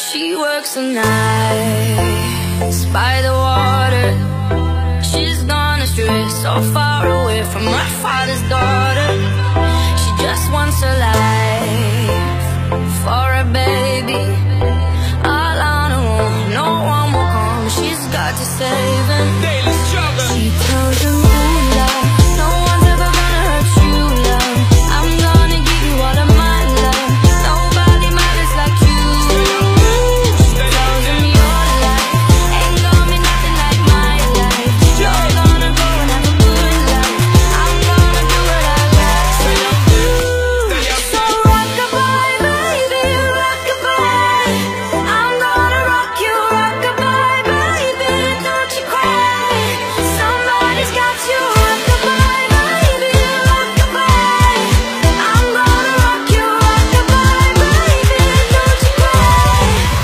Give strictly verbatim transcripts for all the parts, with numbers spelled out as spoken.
She works the nights by the water. She's gone astray, so far away from her father's daughter. She just wants a life for a baby. All on her own, no one will come. She's got to save him. Daily struggle. She tells him, ooh, love, no one's ever gonna hurt you, love. I'm gonna give you all of my love. Nobody matters like you. She tells him your life ain't gonna be nothing like my life. You're gonna go and have a good life. I'm gonna do what I got to do. So rock-a-bye, baby, rock-a-bye. I'm gonna rock you, rock-a-bye, baby, don't you cry. Somebody's got you, rock-a-bye, baby, rock-a-bye. I'm gonna rock you, rock-a-bye, baby, don't you cry.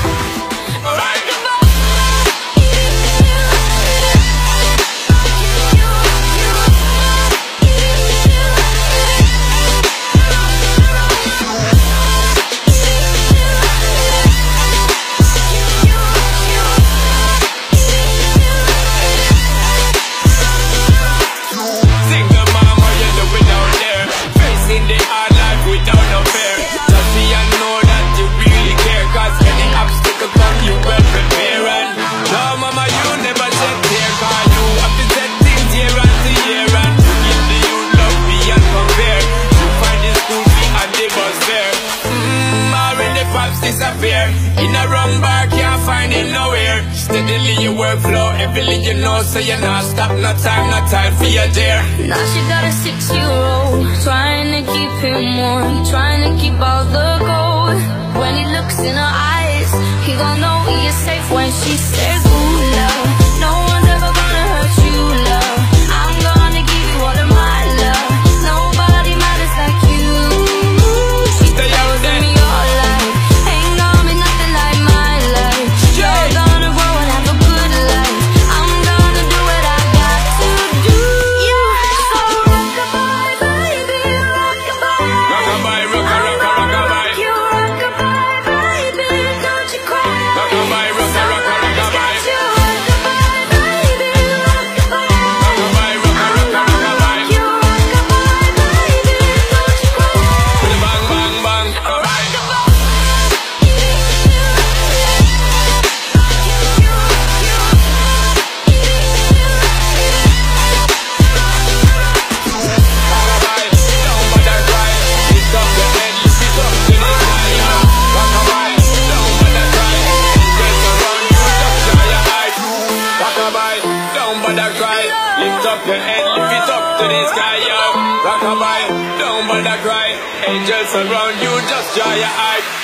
Single mom, what you doing out there? Facing the hard life without no fear. Just see and know that you really care, cause any obstacle come you well prepare. And no mama, you never set there, cause you have to set things year after year. And to give the youth love beyond compare. You find the school fee and the bus fare. Mmm, already pops disappear. In a rum bar, can't find it nowhere. Steadily your workflow, everything you know, so you're not stop, no time, no time for your dear. Now she got a six-year-old, trying to keep him warm, trying to keep all the gold. When he looks in her eyes, he gon' know he is safe when she says, ooh, love, no one's ever gonna hurt you, love. I'm gonna give you all of my love. Nobody matters like you. She tells me your life ain't gonna be nothing like my life. You're gonna grow and have a good life. I'm gonna do what I got to do. So rock-a-bye, baby, rock-a-bye. Rock-a-bye, rocka, rocka, rock-a-bye. You rock-a-bye, baby, don't you cry. Rock-a-bye, rocka, rocka, rock-a-bye. You rock-a-bye, baby, rock-a-bye. Rock-a-bye, rocka, rocka, rock-a-bye. You rock-a-bye, baby, don't you cry. Bang, bang, bang, rock-a-bye. Rock-a-bye, don't bother cry. Lift up your head, lift it up to the sky, yo. Rock-a-bye, don't bother cry. Angels around you, just dry your eyes. Rock-a-bye, don't bother cry. Lift up your head, lift it up to the sky, yo. Rock-a-bye, don't bother cry. Angels around you, just dry your eyes.